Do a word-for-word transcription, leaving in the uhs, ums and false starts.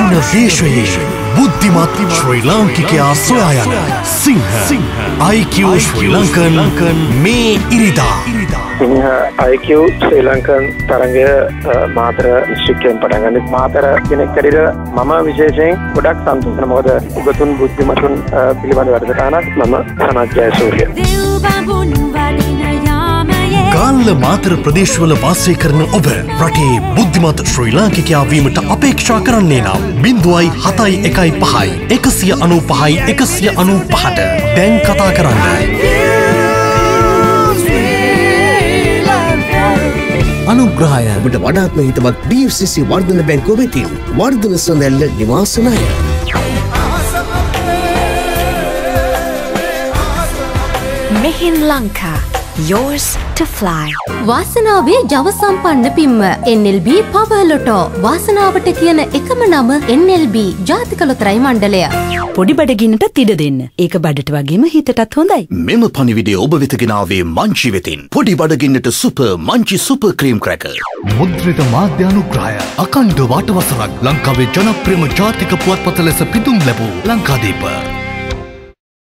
දක්ෂිණ දේශයේ බුද්ධිමත් ශ්‍රී ලාංකිකයා සොයා යන සිංහ I Q Sri Lankan මේ ඉරිදා සිංහ I Q Sri Lankan තරඟය Matara දිස්ත්‍රික්කයෙන් පටන් ගන්න. මාතර කෙනෙක් හැටියට මම විශේෂයෙන් ගොඩක් සතුටුයි. මොකද උගතුන් බුද්ධිමතුන් පිළිබඳ වැඩසටහනක් මම සනත් ජයසූරිය. ගාල්ල මාතර ප්‍රදේශවල වාසය කරන ඔබ රටේ බුද්ධිමත් ශ්‍රී ලාංකිකයා වීමට අපේක්ෂා කරන්නේ නම් බිංදුවයි හතයි එකයි පහයි එකසිය අනූ පහයි එකසිය අනූ පහට දැන් කතා කරන්න. අනුග්‍රහය ඔබට වඩාත්ම හිතවත් D F C C වර්ධන බැංකුව වෙතින් වර්ධන සඳැල්ල නිවාස ණය. Mehin Lanka, yours to fly. වාසනාවේ ජව සම්පන්න පිම්ම N L B Power Lotto වාසනාවට කියන එකම නම N L B ජාතික ලොතරැයි මණ්ඩලය. පොඩි බඩගින්නට ඉඩ දෙන්න. ඒක බඩට වගේම හිතටත් හොඳයි. මෙම පණිවිඩය ඔබ වෙත ගෙනාවේ මංචි වෙතින්. පොඩි බඩගින්නට super Munchee super cream cracker. මුද්‍රිත මාධ්‍ය අනුග්‍රහය. අඛණ්ඩ වාට වසරක් ලංකාවේ ජනප්‍රියම ජාතික පුවත්පත ලෙස පිදුම් ලැබූ ලංකාදීප.